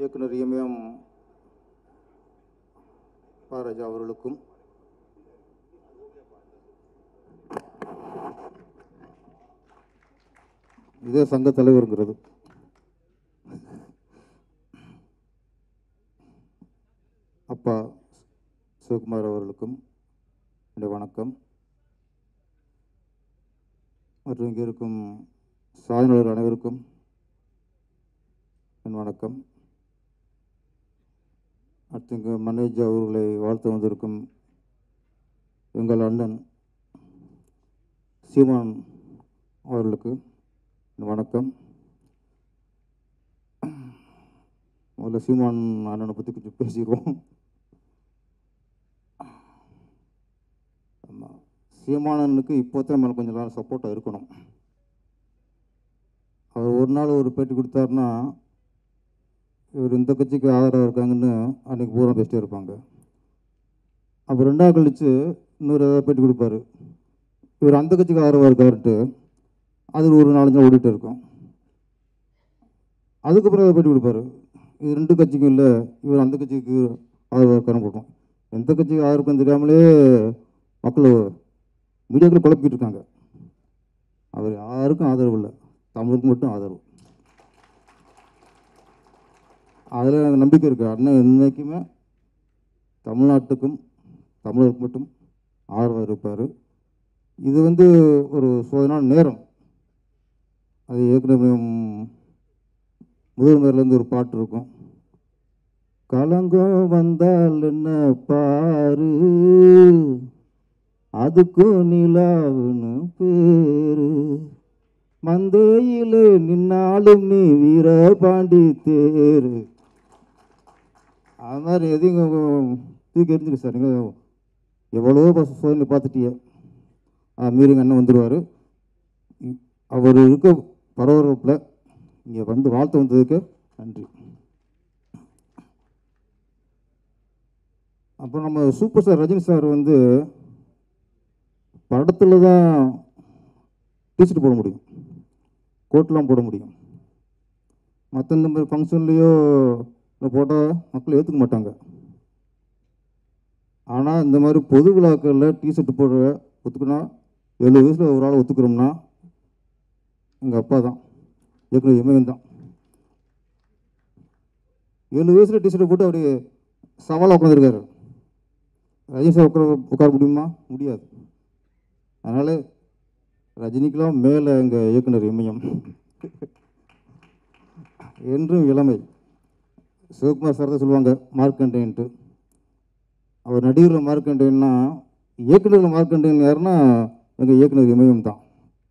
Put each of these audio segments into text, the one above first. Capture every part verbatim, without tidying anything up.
இயக்குனர் இமயம் பா ராஜா அவர்களுக்கும் இதே சங்க தலைவருங்கிறது அப்பா சிவகுமார் அவர்களுக்கும் என்னுடைய வணக்கம். மற்றும் இங்கே இருக்கும் சாதனையாளர் அனைவருக்கும் என் வணக்கம். அடுத்து இங்கே மனோஜ் அவர்களை வாழ்த்து வந்திருக்கும் எங்கள் அண்ணன் சீமான் அவர்களுக்கு என் வணக்கம். முதல்ல சீமான் அண்ணனை பற்றி கொஞ்சம் பேசிடுவோம். ஆமாம், சீமானனுக்கு இப்போ தான் மேலே கொஞ்சம் நேரம் சப்போர்ட்டாக இருக்கணும். அவர் ஒரு நாள் ஒரு பேட்டி கொடுத்தாருன்னா இவர் இந்த கட்சிக்கு ஆதரவாக இருக்காங்கன்னு அன்றைக்கி பூரா பேசிட்டே இருப்பாங்க. அப்போ ரெண்டாவது கழித்து இன்னொரு ஏதாவது பேட்டி கொடுப்பாரு, இவர் அந்த கட்சிக்கு ஆதரவாக இருக்காருட்டு அது ஒரு நாலஞ்சு ஓடிட்டு இருக்கும். அதுக்கப்புறம் ஏதாவது பேட்டி கொடுப்பாரு, இது ரெண்டு கட்சிக்கும் இல்லை இவர் அந்த கட்சிக்கு ஆதரவாக இருக்காருன்னு போட்டோம். எந்த கட்சிக்கு ஆதரவுன்னு தெரியாமலே மக்கள் மீடியாக்கள் குழப்பிக்கிட்டு இருக்காங்க. அவர் யாருக்கும் ஆதரவு இல்லை, தமிழுக்கு மட்டும் ஆதரவு. அதில் எனக்கு நம்பிக்கை இருக்குது. அண்ணன் என்றைக்குமே தமிழ்நாட்டுக்கும் தமிழருக்கு மட்டும் ஆதரவாக இருப்பார். இது வந்து ஒரு சோதனான நேரம். அது ஏற்கனவே முதல் மேலேருந்து ஒரு பாட்டு இருக்கும், கலங்கம் வந்தால் என்ன பாரு அதுக்கும் நிலாவுன்னு பேரு, மந்தையில் நின்னாலும் நீ வீரபாண்டி தேரு. அது மாதிரி எதையும் தூக்கி எரிஞ்சிருக்கு சார். நீங்கள் எவ்வளோ சோதனை பார்த்துட்டிய மீறிங்க அண்ணன் வந்துடுவார். அவர் இருக்க பரபரப்பில் இங்கே வந்து வாழ்த்து வந்ததுக்கு நன்றி. அப்புறம் நம்ம சூப்பர் ஸ்டார் ரஜினி சார் வந்து படத்தில் தான் டீஷர்ட் போட முடியும், கோட்லாம் போட முடியும். மற்ற இந்த மாதிரி ஃபங்க்ஷன்லேயோ போட்டால் மக்கள் ஏற்றுக்க மாட்டாங்க. ஆனால் இந்த மாதிரி பொது விழாக்களில் டிஷர்ட் போடுற ஒத்துக்குனா எழுபது வயசில் ஒரு ஆள் ஒத்துக்கிறோம்னா எங்கள் அப்பா தான், இயக்குனர் இமயம் தான். ஏழு வயசில் டிஷர்ட்டை போட்டு அப்படி சவாலாக உட்காந்துருக்காரு. ரஜினி சார் உட்கார உட்கார முடியுமா? முடியாது. அதனால் ரஜினிக்கெலாம் மேலே எங்கள் இயக்குனர் இமயம் என்றும் இளமை. சிவகுமார் சார் தான் சொல்லுவாங்க மார்க்கண்டேன்ட்டு. அவர் நடிகரில் மார்க்கண்டேன்னா இயக்குநரில் மார்க்கண்டேன் யாருன்னா எங்கள் இயக்குனர் இமயம் தான்.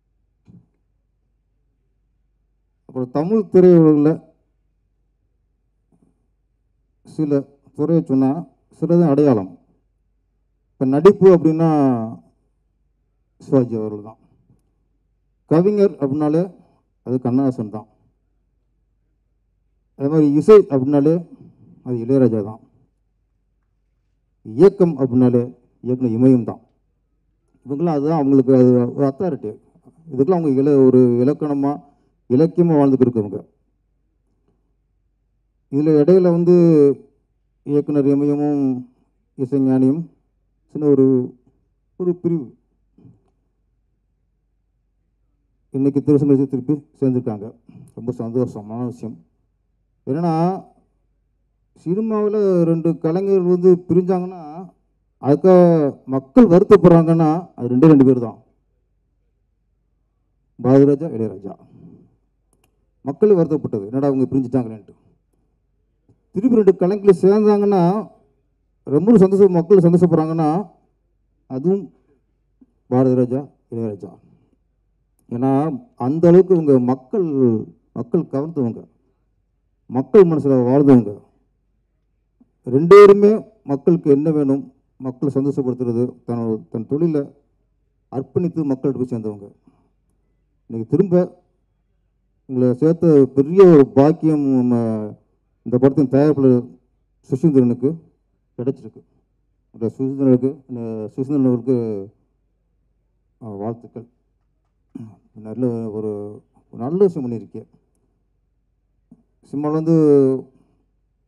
அப்புறம் தமிழ் திரையுலகில் சில துறையை சொன்னால் சிலது அடையாளம். இப்போ நடிப்பு அப்படின்னா சிவாஜி அவர்கள் தான். கவிஞர் அப்படின்னாலே அது கண்ணதாசன் தான். அதே மாதிரி இசை அப்படின்னாலே அது இளையராஜா தான். இயக்கம் அப்படின்னாலே இயக்குனர் இமயம் தான். இவங்களாம் அதுதான் அவங்களுக்கு அது ஒரு அத்தாரிட்டி. இதுக்கெல்லாம் அவங்க இல ஒரு இலக்கணமாக இலக்கியமாக வாழ்ந்துட்டு இருக்கவங்க. இதில் இடையில வந்து இயக்குனர் இமயமும் இசைஞானியும் சின்ன ஒரு ஒரு பிரிவு இன்றைக்கி திருச்செங்கோடு திருப்பி சேர்ந்துருக்காங்க. ரொம்ப சந்தோஷமான விஷயம். என்னென்னா சினிமாவில் ரெண்டு கலைஞர்கள் வந்து பிரிஞ்சாங்கன்னா அதுக்காக மக்கள் வருத்தப்படுறாங்கன்னா அது ரெண்டே ரெண்டு பேர் தான், பாரதிராஜா இளையராஜா. மக்களே வருத்தப்பட்டது என்னடா அவங்க பிரிஞ்சுட்டாங்களேன்ட்டு. திருப்பி ரெண்டு கலைஞர்கள் சேர்ந்தாங்கன்னா ரொம்ப சந்தோஷம், மக்கள் சந்தோஷப்படுறாங்கன்னா அதுவும் பாரதிராஜா இளையராஜா. ஏன்னா அந்த அளவுக்கு இவங்க மக்கள் மக்கள் கவர்ந்தவங்க, மக்கள் மனசில் வாழ்ந்தவங்க. ரெண்டு பேருமே மக்களுக்கு என்ன வேணும், மக்களை சந்தோஷப்படுத்துறது, தன்னோட தன் தொழிலை அர்ப்பணித்து மக்கள்கிட்ட போய் சேர்ந்தவங்க. இன்றைக்கி திரும்ப உங்களை சேர்த்த பெரிய ஒரு பாக்கியம் நம்ம இந்த படத்தின் தயாரிப்பாளர் சுசீந்திரனுக்கு கிடைச்சிருக்கு. அந்த சுசீந்திரனுக்கு சுசீந்திரன் அவருக்கு வாழ்த்துக்கள். நல்ல ஒரு நல்ல விஷயம் பண்ணியிருக்கேன். சினிமாவில் வந்து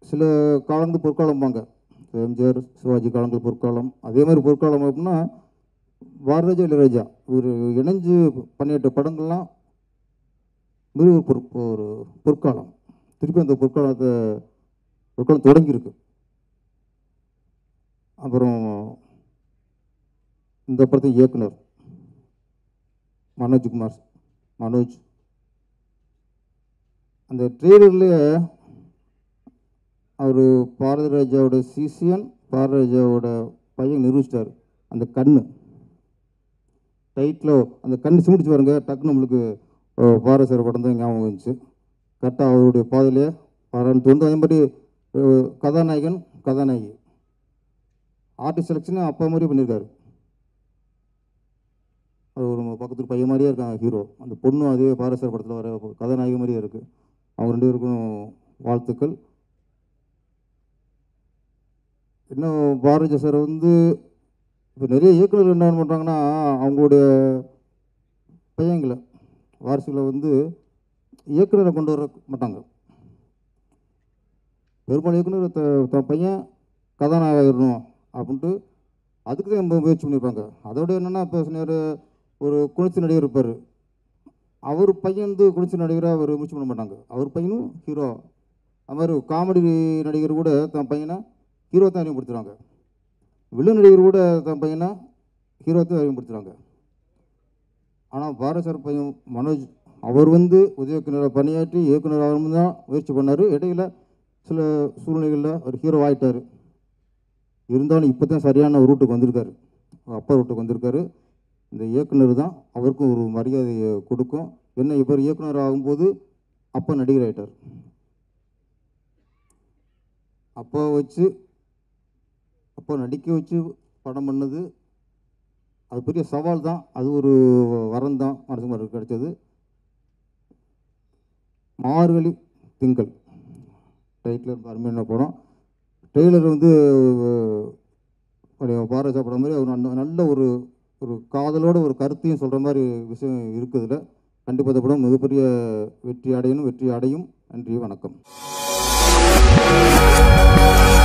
சில காலங்கள் பொற்காலம்பாங்க, எம்ஜிஆர் சிவாஜி காலங்கள் பொற்காலம். அதே மாதிரி பொற்காலம் அப்படின்னா பாரதிராஜா இளையராஜா இவர் இணைஞ்சு பண்ணிட்ட படங்கள்லாம் மிக ஒரு பொற் ஒரு பொற்காலம். திருப்பி அந்த பொற்காலத்தை பொற்காலம் தொடங்கியிருக்கு. அப்புறம் இந்த படத்தின் இயக்குனர் மனோஜ்குமார் மனோஜ் அந்த ட்ரெய்லர்லேயே அவர் பாரதிராஜாவோட சிசியன் பாரதிராஜாவோட பையன் நிரூபிச்சிட்டார். அந்த கண்ணு டைட்டில் அந்த கண் சிமிடிச்சு பாருங்க, டக்குன்னு நம்மளுக்கு பாரதிசார படம் தான் ஞாபகம் வந்துச்சு. கரெக்டாக அவருடைய பாதையிலே பாராட்டு தோணுது. அதே மாதிரி கதாநாயகன் கதாநாயகி ஆர்டிஸ்ட் செலெக்ஷன் அப்பா மாதிரியே பண்ணியிருக்காரு. அது ஒரு பக்கத்து பையன் மாதிரியே இருக்காங்க ஹீரோ. அந்த பொண்ணும் அதே பாரதிசார படத்தில் வர கதாநாயகி மாதிரியே இருக்குது. அவங்க ரெண்டு பேருக்கும் வாழ்த்துக்கள். இன்னும் பாரதிராஜா சார் வந்து இப்போ நிறைய இயக்குநர்கள் என்ன பண்ணுறாங்கன்னா அவங்களுடைய பையங்களை வாரிசுகளை வந்து இயக்குநரை கொண்டு வர மாட்டாங்க. பெரும்பாலும் இயக்குனர் த தன் பையன் கதாநாயகம் இருக்கணும் அப்படின்ட்டு அதுக்கு தான் முயற்சி பண்ணியிருப்பாங்க. அதோட என்னென்னா இப்போ சொன்னார் ஒரு குளிர்ச்சி நடிகர் இருப்பார், அவர் பையன் வந்து குளிர்ச்சி நடிகராக அவர் முயற்சி பண்ண மாட்டாங்க. அவர் பையனும் ஹீரோ. அது மாதிரி காமெடி நடிகர் கூட தன் பையனை ஹீரோ தான் அறிமுகப்படுத்துகிறாங்க. வில்லன் நடிகர் கூட தன் பையனை ஹீரோ தான் அறிமுகப்படுத்துகிறாங்க. ஆனால் பாரதிசார் பையன் மனோஜ் அவர் வந்து உதவி இயக்குநராக பணியாற்றி இயக்குநராக தான் முயற்சி பண்ணார். இடையில சில சூழ்நிலைகளில் அவர் ஹீரோ ஆகிட்டார். இருந்தாலும் இப்போ தான் சரியான ரூட்டுக்கு வந்திருக்காரு, அப்பா ரூட்டுக்கு வந்திருக்காரு. இந்த இயக்குனர் தான் அவருக்கும் ஒரு மரியாதையை கொடுக்கும். என்ன இப்போ இயக்குனர் ஆகும்போது அப்பா நடிகர் ஆகிட்டார். அப்பா வச்சு அப்பா நடிக்க வச்சு படம் பண்ணது அது பெரிய சவால் தான். அது ஒரு வரம் தான் மனசுமாரி கிடைச்சது. மார்கழி திங்கள் டைட்டில் அருமையான படம். ட்ரெய்லர் வந்து பாரதிராஜா படம் மாதிரி அவர் நல்ல ஒரு ஒரு காதலோட ஒரு கருத்தையும் சொல்கிற மாதிரி விஷயம் இருக்குதுல. கண்டிப்பாக இந்த படம் மிகப்பெரிய வெற்றி அடையணும், வெற்றி அடையும். நன்றி, வணக்கம்.